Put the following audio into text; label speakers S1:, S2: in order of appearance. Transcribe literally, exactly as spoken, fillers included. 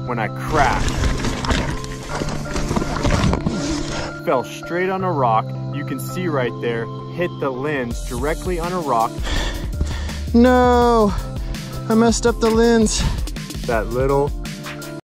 S1: when I crashed. Fell straight on a rock. You can see right there, hit the lens directly on a rock.
S2: No, I messed up the lens.
S1: That little